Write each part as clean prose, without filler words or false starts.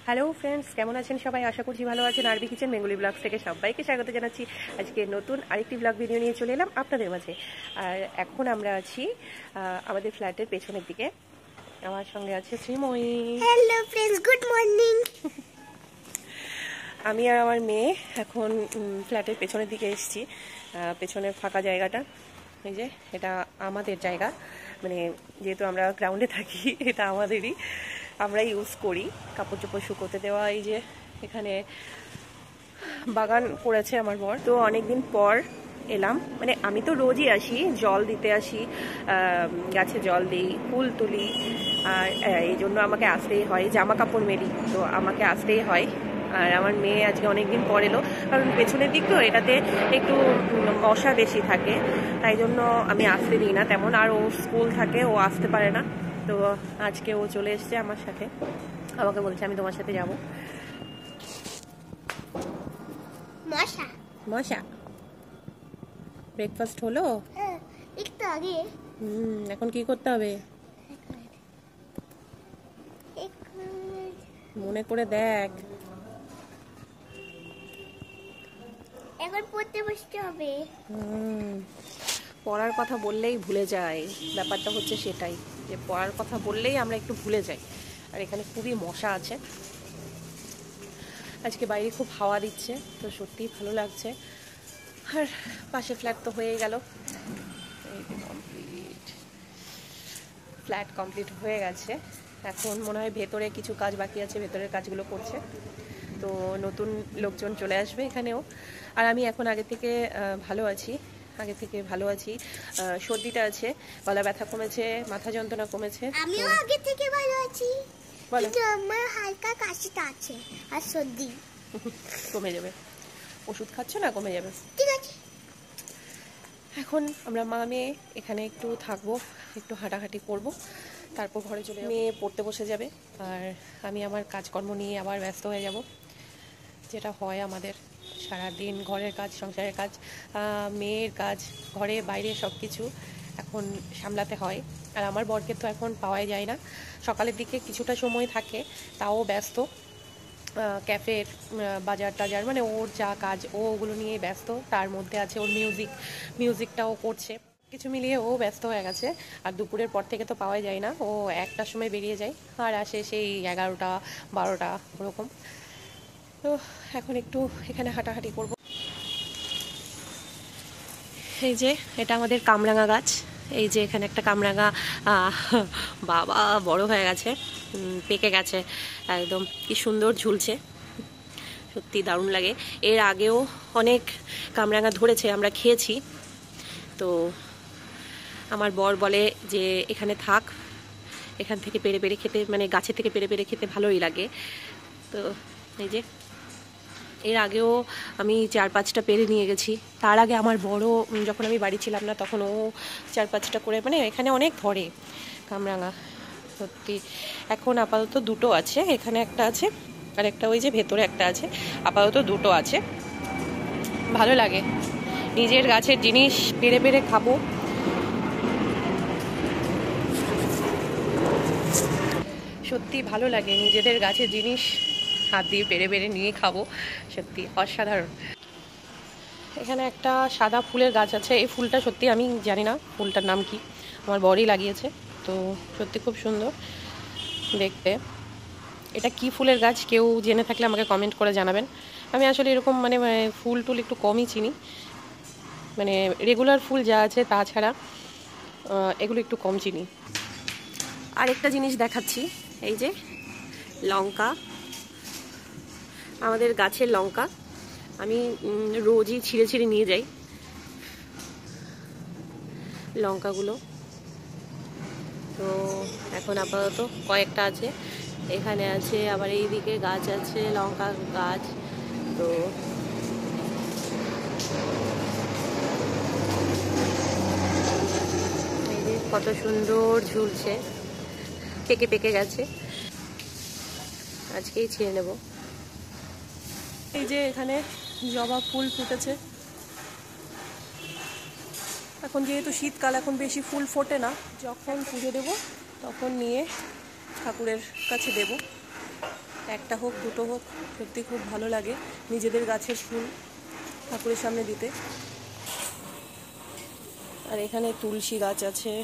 Hello friends, কেমন আছেন সবাই? আশা করছি ভালো আছেন। আরবি কিচেন বেঙ্গলি ব্লগস থেকে সবাইকে স্বাগত জানাচ্ছি। আজকে নতুন আরেকটি ব্লগ ভিডিও নিয়ে চলে এলাম আপনাদের মাঝে। আর এখন আমরা আছি আমাদের ফ্ল্যাটের পেছনের দিকে। আমার সঙ্গে আছে Shreemoyee. Hello friends, good morning. আমি আর আমার মেয়ে এখন ফ্ল্যাটের পেছনের দিকে এসেছি। পেছনের ফাঁকা জায়গাটা, এই যে এটা আমাদের জায়গা, মানে যেহেতু আমরা গ্রাউন্ডে থাকি এটা আমাদেরই, আমরা ইউজ করি কাপড় চোপড় শুকোতে দেওয়া। এই যে এখানে বাগান করেছে আমার বর, তো অনেকদিন পর এলাম। মানে আমি তো রোজই আসি, জল দিতে আসি, গাছে জল দিই, ফুল তুলি, আর এই জন্য আমাকে আসতেই হয়। জামা কাপড় মেলি, তো আমাকে আসতেই হয়। আর আমার মেয়ে আজকে অনেকদিন পর এলো, কারণ পেছনের দিক তো এটাতে একটু মশা বেশি থাকে, তাই জন্য আমি আসতে দিই না তেমন। আর ও স্কুল থাকে, ও আসতে পারে না, তো আজকে ও চলে এসছে আমার সাথে। আমাকে বলছে আমি তোমার সাথে যাবো। মশা মশা ব্রেকফাস্ট হলো? একটু আগে। এখন কি করতে হবে মনে করে দেখ। এখন পড়তে বসতে হবে। পড়ার কথা বললেই ভুলে যায়, ব্যাপারটা হচ্ছে সেটাই, যে পড়ার কথা বললেই আমরা একটু ভুলে যাই। আর এখানে খুবই মশা আছে। আজকে বাইরে খুব হাওয়া দিচ্ছে, তো সত্যিই ভালো লাগছে। আর পাশে ফ্ল্যাট তো হয়ে গেল, কমপ্লিট ফ্ল্যাট কমপ্লিট হয়ে গেছে। এখন মনে হয় ভেতরে কিছু কাজ বাকি আছে, ভেতরের কাজগুলো করছে, তো নতুন লোকজন চলে আসবে এখানেও। আর আমি এখন আগে থেকে ভালো আছি, সর্দিটা আছে, গলা ব্যথা কমেছে, মাথা যন্ত্রণা কমেছে। আমিও আগে থেকে ভালো আছি, বলো। কিন্তু আমার হালকা কাশিটা আছে আর সর্দি। কমে যাবে, ওষুধ খাচ্ছ না, কমে যাবে। ঠিক আছে, এখন আমরা মা মেয়ে এখানে একটু থাকবো, একটু হাঁটাহাঁটি করব, তারপর ঘরে চলে যাবো। মেয়ে পড়তে বসে যাবে, আর আমি আমার কাজকর্ম নিয়ে আবার ব্যস্ত হয়ে যাব, যেটা হয় আমাদের সারাদিন। ঘরের কাজ, সংসারের কাজ, মেয়ের কাজ, ঘরে বাইরে সব কিছু এখন সামলাতে হয়। আর আমার বরকে তো এখন পাওয়াই যায় না, সকালের দিকে কিছুটা সময় থাকে, তাও ব্যস্ত ক্যাফের বাজার টাজার, মানে ওর যা কাজ ও ওগুলো নিয়ে ব্যস্ত। তার মধ্যে আছে ওর মিউজিকটাও করছে, কিছু মিলিয়ে ও ব্যস্ত হয়ে গেছে। আর দুপুরের পর থেকে তো পাওয়াই যায় না, ও একটার সময় বেরিয়ে যায় আর আসে সেই 11টা 12টা ওরকম। তো এখন একটু এখানে হাঁটাহাঁটি করব। এই যে এটা আমাদের কামরাঙা গাছ, এই যে এখানে একটা কামরাঙা বাবা বড় হয়ে গেছে, পেকে গেছে একদম, কি সুন্দর ঝুলছে, সত্যি দারুণ লাগে। এর আগেও অনেক কামরাঙা ধরেছে, আমরা খেয়েছি। তো আমার বর বলে যে এখানে থাক, এখান থেকে পেড়ে পেড়ে খেতে, মানে গাছের থেকে পেড়ে পেড়ে খেতে ভালোই লাগে। তো এই যে এর আগেও আমি 4-5টা পেরে নিয়ে গেছি। তার আগে আমার বড়, যখন আমি বাড়ি ছিলাম না তখন ও 4-5টা করে, মানে এখানে অনেক ধরে কামরাঙা সত্যি। এখন আপাতত দুটো আছে, এখানে একটা আছে আর একটা ওই যে ভেতরে একটা আছে, আপাতত দুটো আছে। ভালো লাগে, নিজের গাছের জিনিস পেড়ে পেড়ে খাবো। সত্যি ভালো লাগে নিজেদের গাছের জিনিস হাত দিয়ে পেড়ে পেড়ে নিয়ে খাবো, সত্যি অসাধারণ। এখানে একটা সাদা ফুলের গাছ আছে, এই ফুলটা সত্যি আমি জানি না ফুলটার নাম কি, আমার বরই লাগিয়েছে, তো সত্যি খুব সুন্দর দেখতে। এটা কি ফুলের গাছ কেউ জেনে থাকলে আমাকে কমেন্ট করে জানাবেন। আমি আসলে এরকম মানে ফুল টুল একটু কমই চিনি, মানে রেগুলার ফুল যা আছে তাছাড়া এগুলো একটু কম চিনি। আরেকটা জিনিস দেখাচ্ছি, এই যে লঙ্কা, আমাদের গাছের লঙ্কা, আমি রোজই ছিঁড়ে ছিঁড়ে নিয়ে যাই লঙ্কাগুলো। তো এখন আপাতত কয়েকটা আছে, এখানে আছে, আবার এইদিকে গাছ আছে লঙ্কা গাছ। তো এই যে কত সুন্দর ঝুলছে, পেকে পেকে গেছে, আজকেই ছিঁড়ে নেব। এই যে এখানে জবা ফুল ফুটেছে, এখন যেহেতু শীতকাল এখন বেশি ফুল ফোটে না, যখন পুজো দেব তখন নিয়ে ঠাকুরের কাছে দেব। একটা হোক দুটো হোক, সত্যি খুব ভালো লাগে নিজেদের গাছের ফুল ঠাকুরের সামনে দিতে। আর এখানে তুলসী গাছ আছে।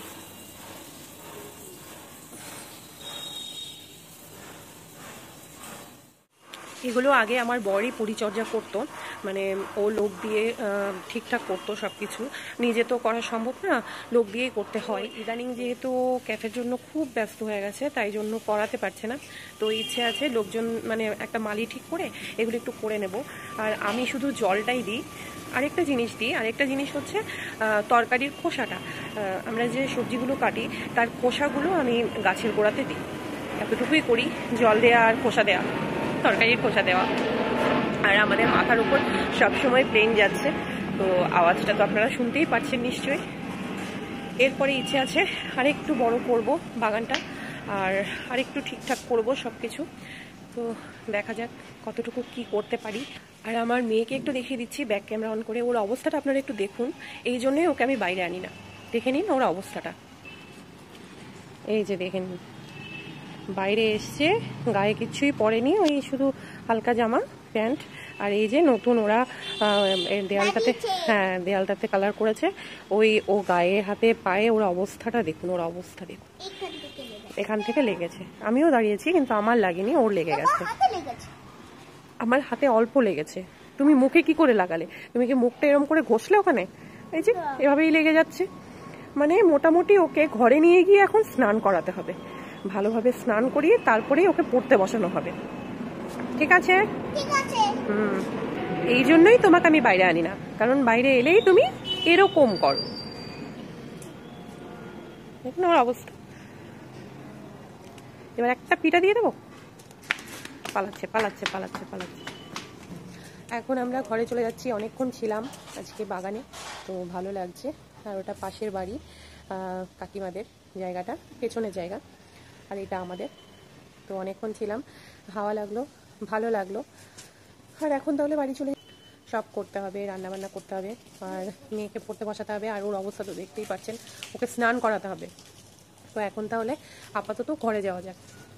এগুলো আগে আমার বরই পরিচর্যা করতো, মানে ও লোক দিয়ে ঠিকঠাক করতো সব কিছু, নিজে তো করা সম্ভব না, লোক দিয়েই করতে হয়। ইদানিং যেহেতু ক্যাফের জন্য খুব ব্যস্ত হয়ে গেছে, তাই জন্য করাতে পারছে না। তো ইচ্ছে আছে লোকজন, মানে একটা মালি ঠিক করে এগুলো একটু করে নেব। আর আমি শুধু জলটাই দিই। আরেকটা জিনিস হচ্ছে তরকারির খোসাটা, আমরা যে সবজিগুলো কাটি তার খোসাগুলো আমি গাছের গোড়াতে দিই। এতটুকুই করি, জল দেওয়া আর খোসা দেওয়া, তরকারির খোসা দেওয়া। আর আমাদের মাথার উপর সবসময় প্লেন যাচ্ছে, তো আওয়াজটা তো আপনারা শুনতেই পাচ্ছেন নিশ্চয়ই। এরপরে ইচ্ছে আছে আরেকটু বড় করব বাগানটা, আর আরেকটু ঠিকঠাক করব সব কিছু। তো দেখা যাক কতটুকু কি করতে পারি। আর আমার মেয়েকে একটু দেখিয়ে দিচ্ছি ব্যাক ক্যামেরা অন করে, ওর অবস্থাটা আপনারা একটু দেখুন। এই জন্যই ওকে আমি বাইরে আনি না, দেখে নিন ওর অবস্থাটা। এই যে দেখে নিন, বাইরে এসছে, গায়ে কিছুই পরেনি, ওই শুধু হালকা জামা প্যান্ট। আর এই যে নতুন ওরা দেয়ালটাতে, হ্যাঁ দেয়ালটাতে কালার করেছে, ওই ও গায়ে হাতে পায়ে ওর অবস্থাটা দেখুন, ওর অবস্থা দেখুন। এখান থেকে লেগেছে, আমিও দাঁড়িয়েছি কিন্তু আমার লাগেনি, ওর লেগে গেছে। আমার হাতে অল্প লেগেছে। তুমি মুখে কি করে লাগালে? তুমি কি মুখটা এরম করে ঘষলে ওখানে? এই যে এভাবেই লেগে যাচ্ছে। মানে মোটামুটি ওকে ঘরে নিয়ে গিয়ে এখন স্নান করাতে হবে, ভালোভাবে স্নান করিয়ে তারপরেই ওকে পড়তে বসানো হবে। ঠিক আছে? এই জন্যই তোমাকে আমি বাইরে আনি না, কারণ বাইরে এলেই তুমি এরকম করো। দেখুন আমার অবস্থা। এবার একটা পিঠা দিয়ে দেবো। পালাচ্ছে পালাচ্ছে পালাচ্ছে পালাচ্ছে। এখন আমরা ঘরে চলে যাচ্ছি, অনেকক্ষণ ছিলাম আজকে বাগানে, তো ভালো লাগছে। আর ওটা পাশের বাড়ি, কাকিমাদের জায়গাটা, পেছনের জায়গা, আর এটা আমাদের। তো অনেকক্ষণ ছিলাম, হাওয়া লাগলো, ভালো লাগলো। আর এখন তাহলে বাড়ি চলে, সব করতে হবে, রান্নাবান্না করতে হবে, আর মেয়েকে পড়তে বসাতে হবে। আর ওর অবস্থা তো দেখতেই পাচ্ছেন, ওকে স্নান করাতে হবে। তো এখন তাহলে আপাতত ঘরে যাওয়া যাক।